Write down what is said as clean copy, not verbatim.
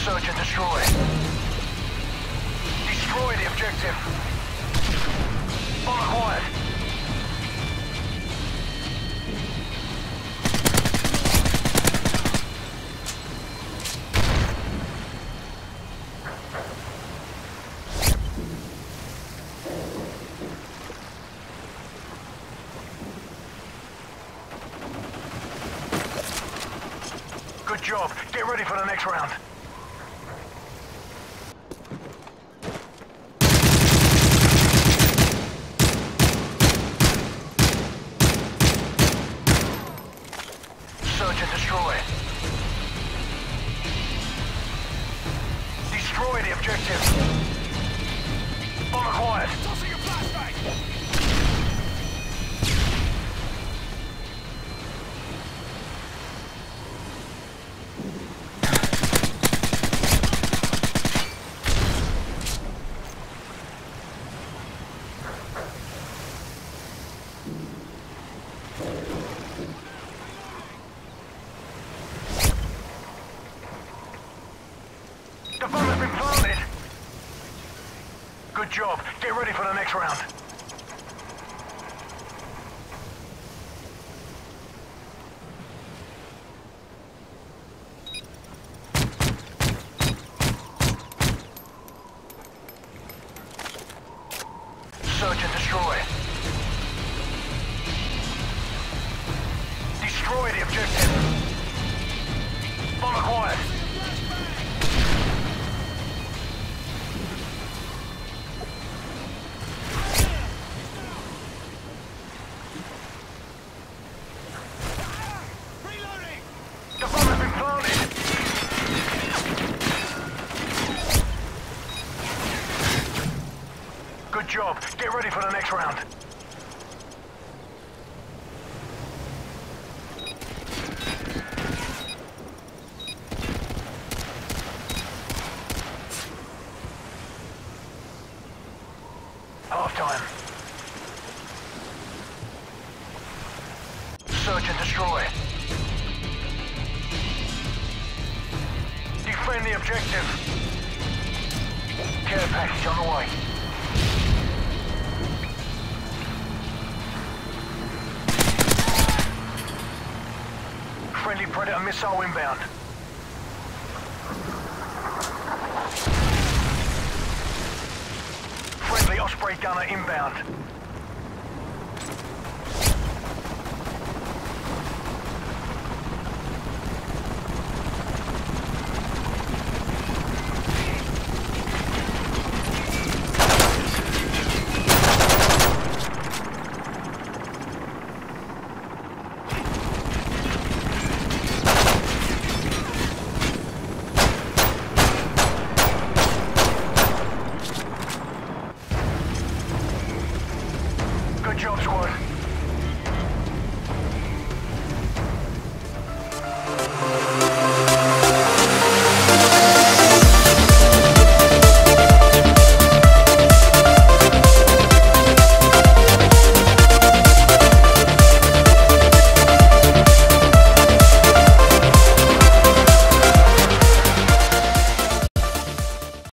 Search and destroy. Destroy the objective. Bomb acquired. Good job. Get ready for the next round. Search and destroy. Destroy the objective. Bomb acquired. Tossing a flashbang! The bomb has been planted. Good job. Get ready for the next round. Search and destroy. Destroy the objective. Bomb acquired. Reloading! The bomb has been planted. Good job. Get ready for the next round. Half time. Search and destroy. Defend the objective. Care package on the way. Friendly Predator missile inbound. Friendly Osprey gunner inbound.